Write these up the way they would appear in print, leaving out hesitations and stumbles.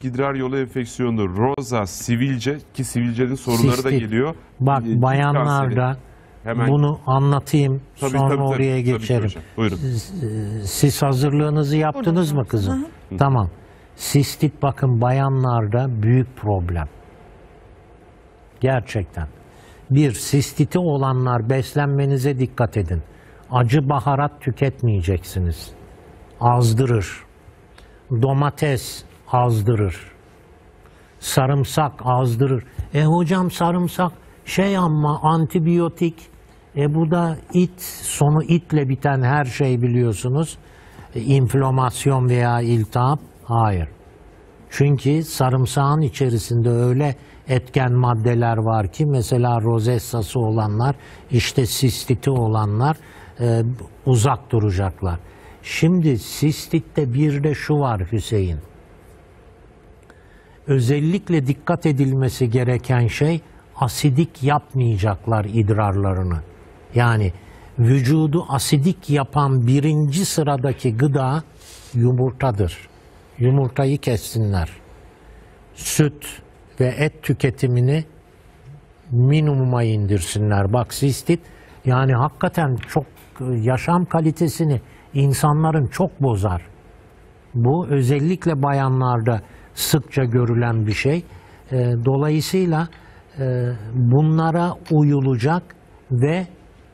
idrar yolu enfeksiyonu, roza, sivilce ki sivilcenin sorunları da geliyor. Bak bayanlarda hemen bunu anlatayım, sonra oraya geçerim. Buyurun. Siz hazırlığınızı yaptınız mı kızım? Hı. Tamam. Sistit bakın bayanlarda büyük problem. Gerçekten. Bir, sistiti olanlar beslenmenize dikkat edin. Acı baharat tüketmeyeceksiniz. Azdırır. Domates azdırır. Sarımsak azdırır. Hocam sarımsak ama antibiyotik. Bu da sonu itle biten her şey biliyorsunuz. İnflamasyon veya iltihap. Hayır. Çünkü sarımsağın içerisinde öyle etken maddeler var ki mesela rozessası olanlar, işte sistiti olanlar uzak duracaklar. Şimdi sistitte bir de şu var Hüseyin. Özellikle dikkat edilmesi gereken şey asidik yapmayacaklar idrarlarını. Yani vücudu asidik yapan birinci sıradaki gıda yumurtadır. Yumurtayı kessinler. Süt ve et tüketimini minimuma indirsinler. Bak sistit yani hakikaten çok yaşam kalitesini insanların çok bozar. Bu özellikle bayanlarda sıkça görülen bir şey. Dolayısıyla bunlara uyulacak ve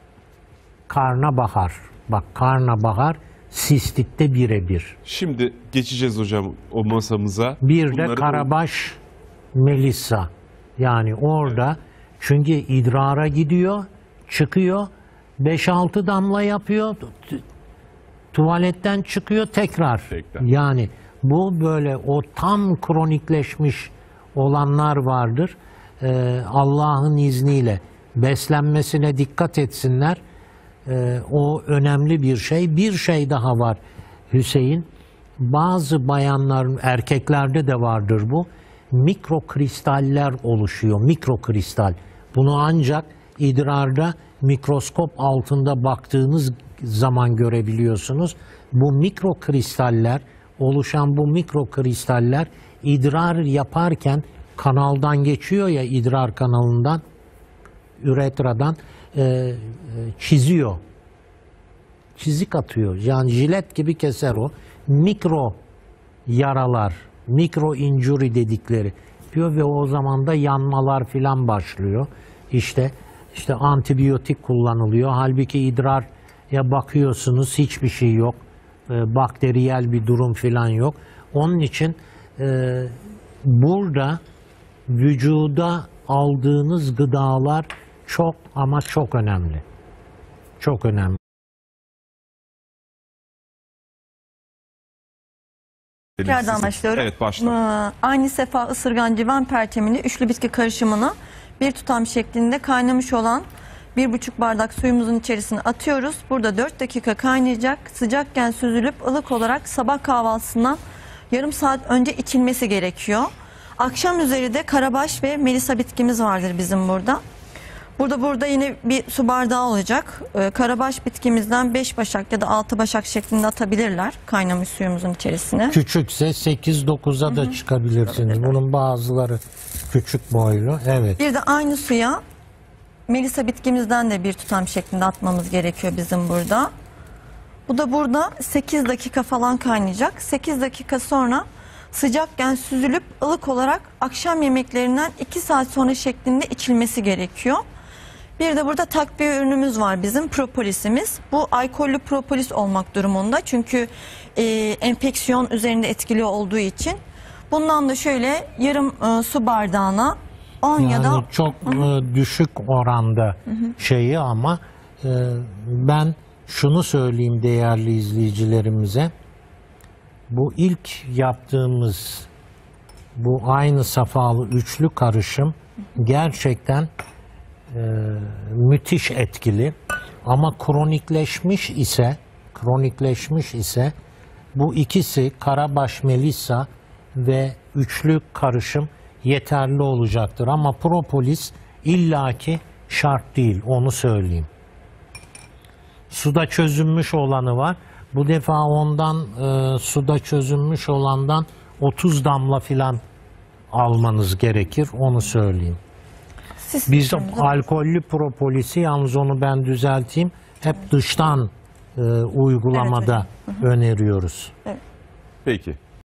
karnabahar. Bak karnabahar sistitte birebir. Şimdi geçeceğiz hocam o masamıza. Bir de karabaş melissa. Yani orada çünkü idrara gidiyor, çıkıyor, 5-6 damla yapıyor, tuvaletten çıkıyor tekrar. Yani bu böyle o tam kronikleşmiş olanlar vardır. Allah'ın izniyle beslenmesine dikkat etsinler. O önemli bir şey. Bir şey daha var Hüseyin. Bazı bayanların, erkeklerde de vardır bu. Mikrokristaller oluşuyor. Mikrokristal. Bunu ancak idrarda mikroskop altında baktığınız zaman görebiliyorsunuz. Bu mikrokristaller, oluşan bu mikrokristaller idrar yaparken kanaldan geçiyor ya, idrar kanalından, üretradan çiziyor. Çizik atıyor. Yani jilet gibi keser o. Mikro yaralar, mikro injury dedikleri diyor ve o zaman da yanmalar filan başlıyor. İşte antibiyotik kullanılıyor. Halbuki idrara bakıyorsunuz hiçbir şey yok. Bakteriyel bir durum filan yok. Onun için burada vücuda aldığınız gıdalar çok ama çok önemli. Çok önemli. Tekrardan başlıyorum. Evet, başla. Aynı sefa ısırgan civan pertemini üçlü bitki karışımını bir tutam şeklinde kaynamış olan 1,5 bardak suyumuzun içerisine atıyoruz. Burada 4 dakika kaynayacak. Sıcakken süzülüp ılık olarak sabah kahvaltısından yarım saat önce içilmesi gerekiyor. Akşam üzeri de karabaş ve melisa bitkimiz vardır bizim burada. Burada yine bir su bardağı olacak. Karabaş bitkimizden 5 başak ya da 6 başak şeklinde atabilirler kaynamış suyumuzun içerisine. Küçükse 8-9'a da çıkabilirsiniz. Bunun bazıları küçük boylu. Evet. Bir de aynı suya melisa bitkimizden de bir tutam şeklinde atmamız gerekiyor bizim burada. Bu da burada 8 dakika falan kaynayacak. 8 dakika sonra sıcakken süzülüp ılık olarak akşam yemeklerinden 2 saat sonra şeklinde içilmesi gerekiyor. Bir de burada takviye ürünümüz var bizim, propolisimiz. Bu alkollü propolis olmak durumunda çünkü enfeksiyon üzerinde etkili olduğu için. Bundan da şöyle yarım su bardağına 10 ya da... çok düşük oranda şeyi ama ben şunu söyleyeyim değerli izleyicilerimize. Bu ilk yaptığımız bu aynı safalı üçlü karışım gerçekten müthiş etkili ama kronikleşmiş ise bu ikisi karabaş melisa ve üçlü karışım yeterli olacaktır ama propolis illaki şart değil, onu söyleyeyim. Suda çözünmüş olanı var. Bu defa ondan suda çözünmüş olandan 30 damla filan almanız gerekir, onu söyleyeyim. Biz alkollü propolisi, yalnız onu ben düzelteyim, hep dıştan uygulamada öneriyoruz. Peki.